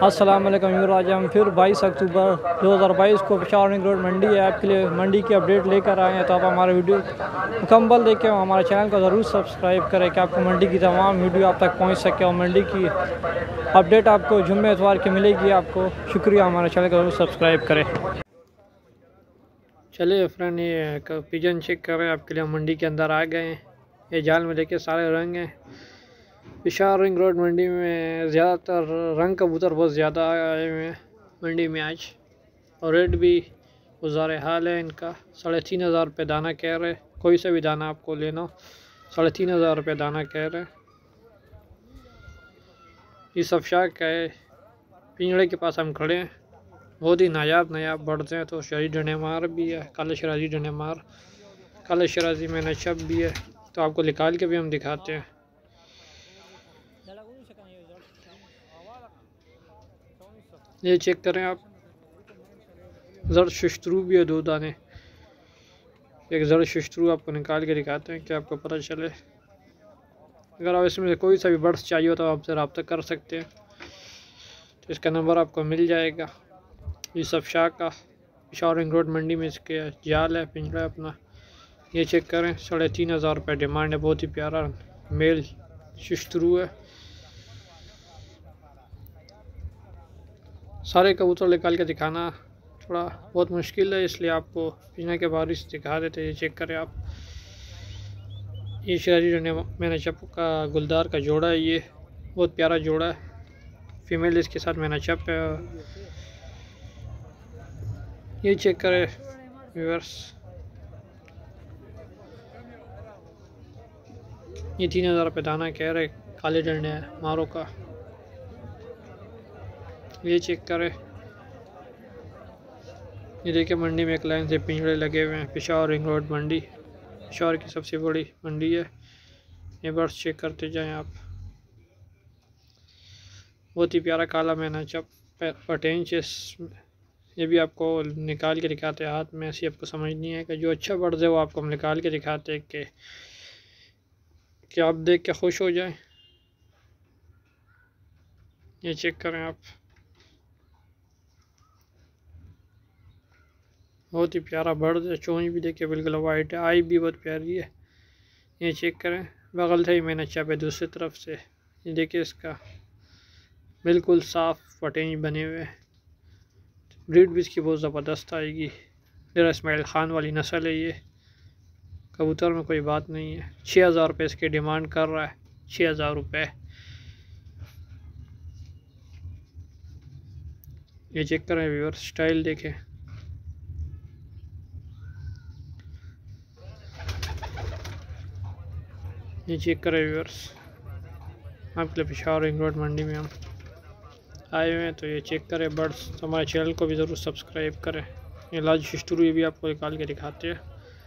अस्सलाम वालेकुम व्यूअर, आज हम फिर 22 अक्टूबर 2022 को पेशावर रिंग रोड मंडी है आपके लिए मंडी की अपडेट लेकर आए हैं। तो आप हमारा वीडियो मुकम्मल देखें और हमारे चैनल को ज़रूर सब्सक्राइब करें कि आपको मंडी की तमाम वीडियो आप तक पहुंच सके और मंडी की अपडेट आपको जुम्मे इतवार की मिलेगी। आपको शुक्रिया, हमारे चैनल को ज़रूर सब्सक्राइब करें। चलिए फ्रेंड, ये पिजन चेक कर रहे हैं आपके लिए। मंडी के अंदर आ गए हैं। ये जाल में देखिए सारे रंग हैं। पेशावर रिंग रोड मंडी में ज़्यादातर रंग कबूतर बहुत ज़्यादा आए हुए हैं मंडी में आज, और रेट भी गुज़ारे हाल है इनका। 3,500 रुपये दाना कह रहे। कोई सा भी दाना आपको लेना, 3,500 रुपये दाना कह रहे। ये सब शाख का है। पिंजड़े के पास हम खड़े हैं। बहुत ही नायाब बढ़ते हैं। तो शराजी डंडे मार भी है, काले शराजी डंडे मार, काले शराजी में नशब भी है। तो आपको निकाल के भी हम दिखाते हैं। ये चेक करें आप, जर्द शश्तरू भी है 2 दाने। एक जर्द शश्तरू आपको निकाल के दिखाते हैं कि आपको पता चले। अगर आप इसमें से कोई सा भी बर्ड्स चाहिए हो तो आपसे रब्ता कर सकते हैं। तो इसका नंबर आपको मिल जाएगा। ये सब शाह का पेशावर रिंग रोड मंडी में इसके जाल है, पिंजरा अपना। ये चेक करें, 3,500 रुपये डिमांड है। बहुत ही प्यारा मेल शश्तरू है। सारे कबूतर निकाल के दिखाना थोड़ा बहुत मुश्किल है, इसलिए आपको पिंजरे के बाहर से दिखा देते हैं। ये चेक करें आप, ये शराजी डंडे मैंने चप का गुलदार का जोड़ा है। ये बहुत प्यारा जोड़ा है। फीमेल इसके साथ मैंने चप है। ये चेक करें व्यूअर्स, ये 3,000 रुपये दाना कह रहे। काले डंडे मारो का। ये चेक करें, ये देखिए मंडी में एक लाइन से पिंजरे लगे हुए हैं। पेशावर रिंग रोड मंडी पेशावर की सबसे बड़ी मंडी है। ये बर्ड्स चेक करते जाएं आप। बहुत ही प्यारा काला मैना चप पटेंचेस। ये भी आपको निकाल के दिखाते हैं हाथ में। ऐसी आपको समझ नहीं है कि जो अच्छा बर्ड्स है वो आपको हम निकाल के दिखाते हैं कि आप देख के खुश हो जाएं। ये चेक करें आप, बहुत ही प्यारा बर्ड है। चोंच भी देखिए बिल्कुल वाइट है, आई भी बहुत प्यारी है। ये चेक करें, बगल से ही मैंने चापे दूसरी तरफ से। ये देखिए इसका बिल्कुल साफ पटेंज बने हुए हैं। ब्रीड भी इसकी बहुत ज़बरदस्त आएगी। ज़रा इस्माइल ख़ान वाली नस्ल है ये। कबूतर में कोई बात नहीं है। 6,000 रुपये इसकी डिमांड कर रहा है। 6,000 रुपये। ये चेक करें व्यूअर, स्टाइल देखें। ये चेक करें व्यूअर्स, आपके लिए पेशावर रिंग रोड मंडी में हम आए हुए हैं। तो ये चेक करें बर्ड्स। तो हमारे चैनल को भी ज़रूर सब्सक्राइब करें। ये लाल शश्तरू ये भी आपको निकाल के दिखाते हैं।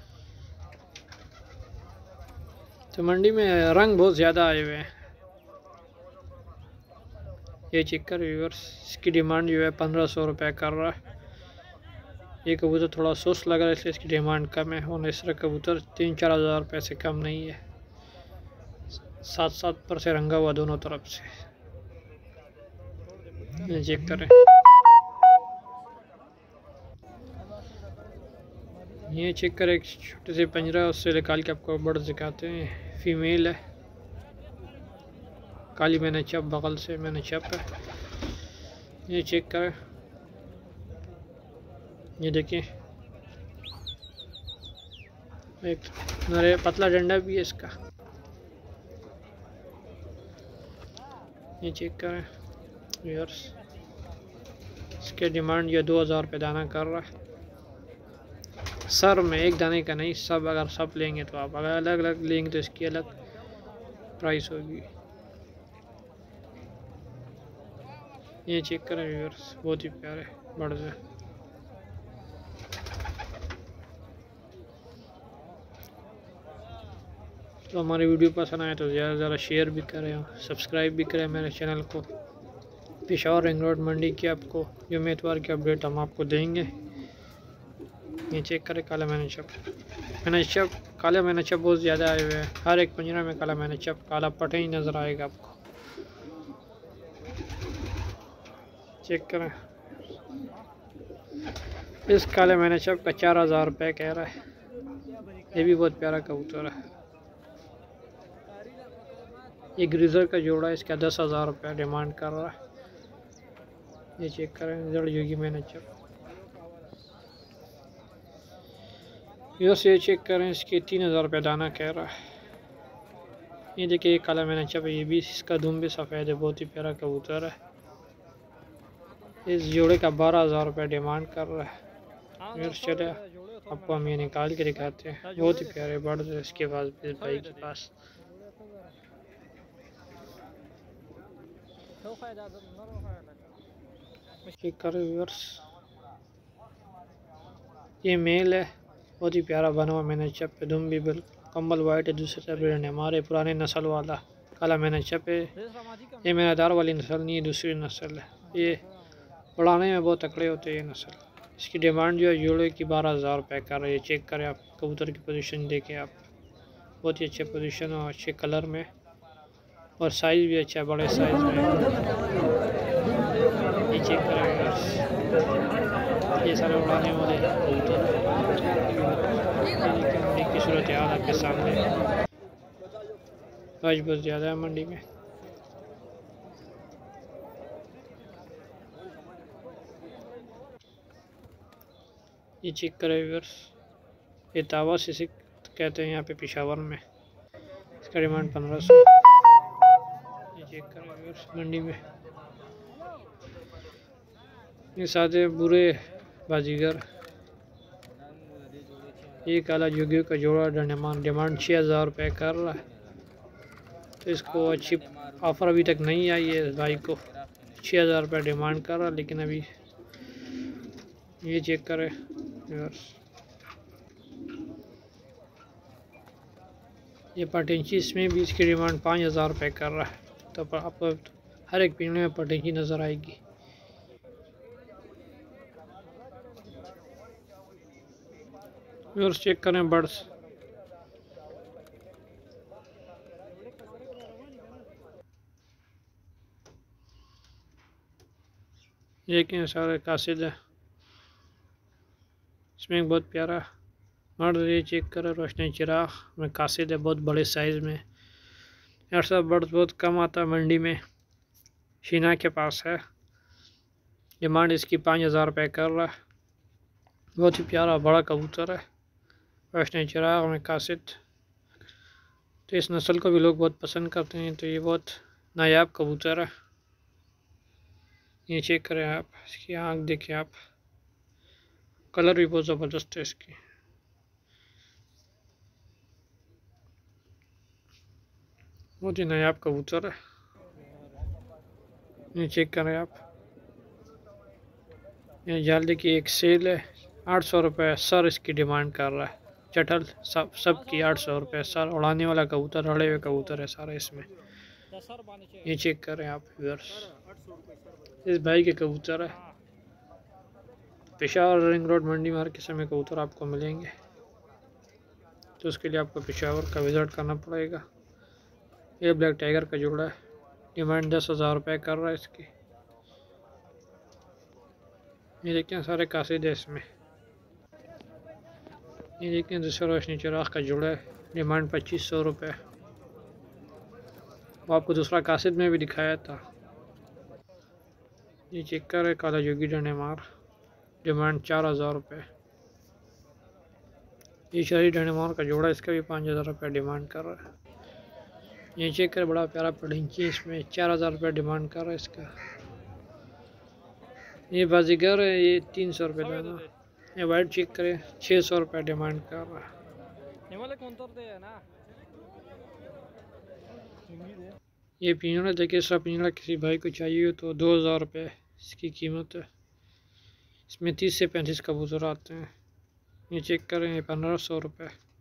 तो मंडी में रंग बहुत ज़्यादा आए हुए हैं। ये चेक करें व्यूअर्स, इसकी डिमांड जो है 1,500 रुपये कर रहा है। ये कबूतर थोड़ा सुस्त लग रहा है, इसलिए इसकी डिमांड कम है। और इस तरह कबूतर 3-4 हज़ार रुपये से कम नहीं है। 7-7 पर से रंगा हुआ दोनों तरफ से। ये चेक करें, ये चेक करें, एक छोटे से पिंजरा उससे निकाल के आपको बर्ड दिखाते हैं। फीमेल है, काली मैंने चप, बगल से मैंने चप है। ये चेक करें, ये देखिए एक नरे पतला डंडा भी है इसका। ये चेक करें व्यूअर्स, इसके डिमांड ये 2,000 रुपये दाना कर रहा है। सर में एक दाने का नहीं, सब अगर सब लेंगे तो आप अगर अलग अलग लेंगे तो इसकी अलग प्राइस होगी। ये चेक करें व्यूअर्स, बहुत ही प्यारे बर्ड्स हैं। तो हमारी वीडियो पसंद आए तो ज़्यादा से ज़्यादा शेयर भी करें, सब्सक्राइब भी करें मेरे चैनल को। पेशावर रिंग रोड मंडी की आपको जुम्मे इतवार की अपडेट हम आपको देंगे। ये चेक करें, काला मैना चप काला मैना चप बहुत ज़्यादा आए हुए हैं। हर एक पिंजरा में काला मैना चप, काला पटे ही नज़र आएगा आपको। चेक करें, इस काले मैंने चप का 4000 रुपये कह रहा है। ये भी बहुत प्यारा कबूतर है। ये ग्रीजर का जोड़ा है, इसका 10,000 रुपये डिमांड कर रहा है। ये चेक करें, जड़ योगी मैंने चप। ये चेक करें, इसके 3000 रुपये दाना कह रहा है। ये देखिए काला मैंने चप, ये भी इसका दुम भी सफ़ेद है, बहुत ही प्यारा कबूतर है। इस जोड़े का 12,000 रुपये डिमांड कर रहा है। फिर चले आपको हम ये निकाल के दिखाते हैं, बहुत ही प्यारे बर्ड है इसके पास, इस भाई के पास। चेक करें व्यूअर्स, ये मेल है, बहुत ही प्यारा बना हुआ मैंने चप पे, दुम भी बिल्कुल कम्बल वाइट है, दूसरे तरफ हमारे पुराने नस्ल वाला काला मैंने चप है। ये मेरा दार वाली नस्ल नहीं है, दूसरी नस्ल है। ये उड़ाने में बहुत तकड़े होते हैं ये नस्ल। इसकी डिमांड जो है जोड़े की 12,000 रुपये कर रही है। चेक करें आप, कबूतर की पोजीशन देखें आप, बहुत ही अच्छे पोजीशन और अच्छे कलर में, और साइज़ भी अच्छा है, बड़े साइज़ में। ये चेक करें, ये सारे उड़ाने वाले कबूतर मंडी की सूरत हाल आपके सामने। आज बहुत ज़्यादा है मंडी में। ये चेक करें व्यूअर्स, ये तावा से कहते हैं यहाँ पे पेशावर में, इसका डिमांड 1500। ये चेक करें व्यूअर्स, मंडी में ये सादे बुरे बाजीगर। ये काला जोगियों का जोड़ा डिमांड 6,000 रुपये कर रहा है। तो इसको अच्छी ऑफ़र अभी तक नहीं आई है, इस भाई को 6,000 रुपये डिमांड कर रहा, लेकिन अभी ये चेक करें व्यूअर्स, ये पटेंची, इसमें भी इसकी डिमांड 5,000 रुपये कर रहा है। तो आपको हर एक पिंजरे में पटेंची नज़र आएगी। व्यूअर्स चेक करें बर्ड्स, ये क्या सारे कासिद है, इसमें एक बहुत प्यारा मर्द। ये चेक करें, रोशनी चिराग में कासिद है, बहुत बड़े साइज़ में। यार सब बर्ड्स बहुत कम आता है मंडी में, शीना के पास है। डिमांड इसकी 5,000 रुपये कर रहा है। बहुत ही प्यारा बड़ा कबूतर है, रोशनी चिराग में कासिद। तो इस नस्ल को भी लोग बहुत पसंद करते हैं, तो ये बहुत नायाब कबूतर है। ये चेक करें आप, इसकी आँख देखें आप, कलर भी बहुत ज़बरदस्त है इसकी। बहुत ही नायाब कबूतर है। ये चेक करें आप, ये जाली की एक सेल है, 800 रुपये सर इसकी डिमांड कर रहा है। चटल सब की 800 रुपये सर। उड़ाने वाला कबूतर, अड़े हुए कबूतर है सारे इसमें। ये चेक करें आप व्यूअर्स, इस भाई के कबूतर है। पेशावर रिंग रोड मंडी में हर किस्म के कबूतर आपको मिलेंगे, तो उसके लिए आपको पेशावर का विज़िट करना पड़ेगा। ये ब्लैक टाइगर का जोड़ा है, डिमांड 10,000 रुपये कर रहा है इसकी। ये देखिए सारे कासिद है इसमें। ये देखिए दूसरा रोशनी चिराग का जोड़ा है, डिमांड 2500 रुपये। वो आपको दूसरा कासिद में भी दिखाया था। ये चेक कर है, काला जोगी डंडेमार, डिमांड 4,000 रुपये। ये शहरी डंडेमार का जोड़ा, इसका भी 5,000 रुपये डिमांड कर रहा है। ये चेक कर, बड़ा प्यारा पड़िंची, इसमें 4,000 रुपये डिमांड कर रहा है इसका। ये बाजीगर है, ये 300 रुपये दाना। ये वाइट चेक करें, 600 रुपये डिमांड कर रहा है। ये पिंजरा देखिए, सब पिंजरा किसी भाई को चाहिए तो 2,000 रुपये इसकी कीमत है। इसमें 30 से 35 कबूतर आते हैं। ये चेक करें, 1,500 रुपये।